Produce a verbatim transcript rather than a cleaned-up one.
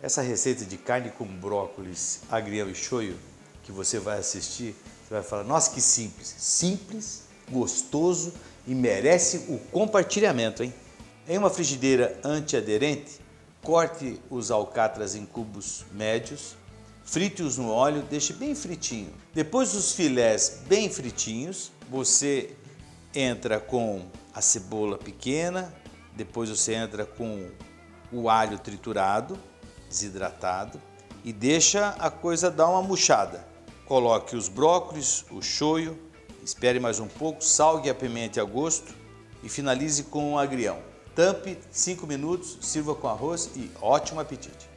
Essa receita de carne com brócolis, agrião e shoyu que você vai assistir, você vai falar, nossa, que simples. Simples, gostoso e merece o compartilhamento, hein? Em uma frigideira antiaderente, corte os alcatras em cubos médios, frite-os no óleo, deixe bem fritinho. Depois dos filés bem fritinhos, você entra com a cebola pequena, depois você entra com o alho triturado, desidratado, e deixa a coisa dar uma murchada. Coloque os brócolis, o shoyu, espere mais um pouco, salgue e apimente a gosto e finalize com o agrião. Tampe cinco minutos, sirva com arroz e ótimo apetite!